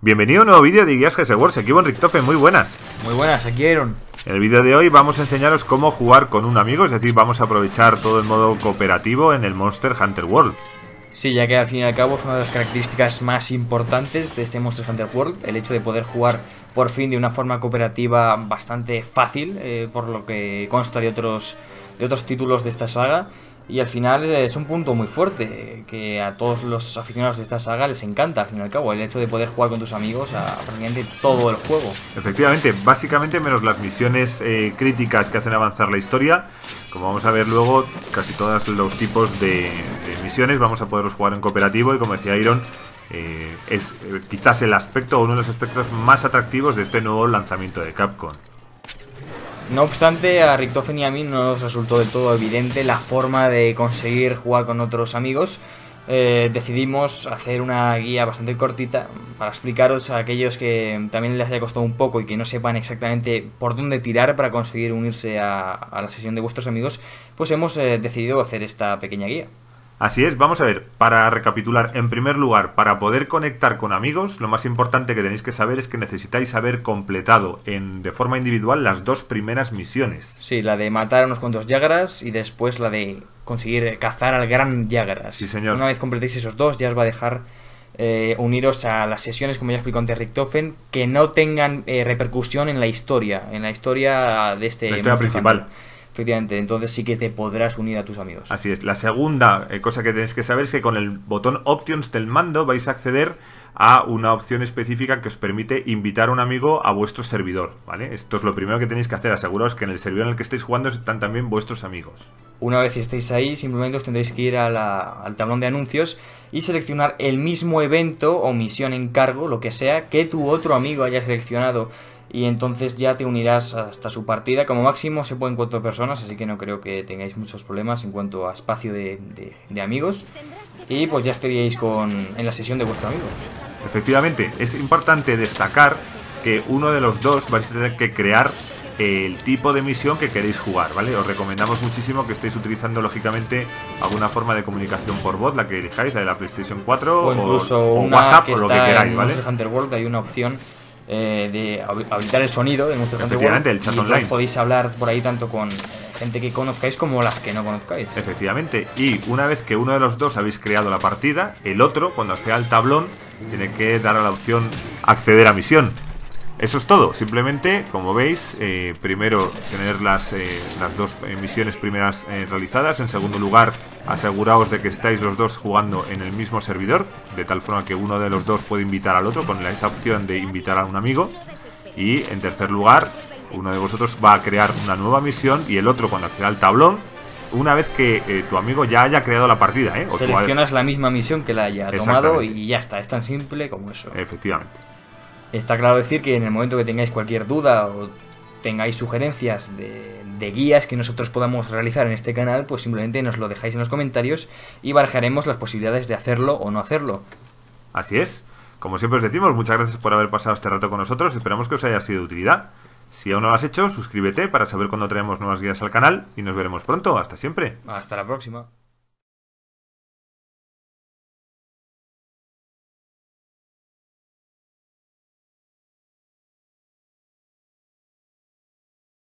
Bienvenido a un nuevo vídeo de Guías GS Wars, aquí Von Richtofen, muy buenas. Muy buenas, aquí Iron. En el vídeo de hoy vamos a enseñaros cómo jugar con un amigo, es decir, vamos a aprovechar todo el modo cooperativo en el Monster Hunter World. Sí, ya que al fin y al cabo es una de las características más importantes de este Monster Hunter World, el hecho de poder jugar por fin de una forma cooperativa bastante fácil, por lo que consta de otros títulos de esta saga. Y al final es un punto muy fuerte, que a todos los aficionados de esta saga les encanta, al fin y al cabo, el hecho de poder jugar con tus amigos a prácticamente todo el juego. Efectivamente, básicamente menos las misiones críticas que hacen avanzar la historia. Como vamos a ver luego, casi todos los tipos de misiones vamos a poderlos jugar en cooperativo y, como decía Iron, es quizás el aspecto o uno de los aspectos más atractivos de este nuevo lanzamiento de Capcom. No obstante, a Richtofen y a mí no nos resultó del todo evidente la forma de conseguir jugar con otros amigos. Decidimos hacer una guía bastante cortita para explicaros a aquellos que también les haya costado un poco y que no sepan exactamente por dónde tirar para conseguir unirse a la sesión de vuestros amigos, pues hemos decidido hacer esta pequeña guía. Así es, vamos a ver, para recapitular, en primer lugar, para poder conectar con amigos, lo más importante que tenéis que saber es que necesitáis haber completado de forma individual las dos primeras misiones. Sí, la de matar a unos cuantos Jagras y después la de conseguir cazar al gran Jagras. Sí, señor. Una vez completéis esos dos, ya os va a dejar uniros a las sesiones, como ya explicó antes Richtofen, que no tengan repercusión en la historia de este... La historia principal. Efectivamente, entonces sí que te podrás unir a tus amigos. Así es. La segunda cosa que tenéis que saber es que con el botón Options del mando vais a acceder a una opción específica que os permite invitar a un amigo a vuestro servidor, ¿vale? Esto es lo primero que tenéis que hacer, aseguraos que en el servidor en el que estéis jugando están también vuestros amigos. Una vez estéis ahí, simplemente os tendréis que ir al tablón de anuncios y seleccionar el mismo evento o misión, encargo, lo que sea, que tu otro amigo haya seleccionado. Y entonces ya te unirás hasta su partida. Como máximo se pueden 4 personas, así que no creo que tengáis muchos problemas en cuanto a espacio de amigos. Y pues ya estaríais en la sesión de vuestro amigo. Efectivamente, es importante destacar que uno de los dos vais a tener que crear el tipo de misión que queréis jugar, ¿vale? Os recomendamos muchísimo que estéis utilizando, lógicamente, alguna forma de comunicación por voz, la que elijáis, la de la PlayStation 4 o incluso o una WhatsApp que o lo que está queráis, en ¿vale? Monster Hunter World hay una opción de habilitar el sonido de Monster Hunter Efectivamente, World, el chat y online. podéis hablar por ahí tanto con gente que conozcáis como las que no conozcáis. Efectivamente, y una vez que uno de los dos habéis creado la partida, el otro, cuando acceda al tablón, tiene que dar a la opción acceder a misión. Eso es todo, simplemente, como veis, primero tener las dos misiones primeras realizadas. En segundo lugar, aseguraos de que estáis los dos jugando en el mismo servidor, de tal forma que uno de los dos puede invitar al otro con esa opción de invitar a un amigo. Y en tercer lugar, uno de vosotros va a crear una nueva misión y el otro, cuando acceda al tablón, una vez que tu amigo ya haya creado la partida, o seleccionas la misma misión que la haya tomado y ya está, es tan simple como eso. Efectivamente. Está claro decir que en el momento que tengáis cualquier duda o tengáis sugerencias de guías que nosotros podamos realizar en este canal, pues simplemente nos lo dejáis en los comentarios y barajaremos las posibilidades de hacerlo o no hacerlo. Así es. Como siempre os decimos, muchas gracias por haber pasado este rato con nosotros, esperamos que os haya sido de utilidad. Si aún no lo has hecho, suscríbete para saber cuando traemos nuevas guías al canal y nos veremos pronto. Hasta siempre. Hasta la próxima.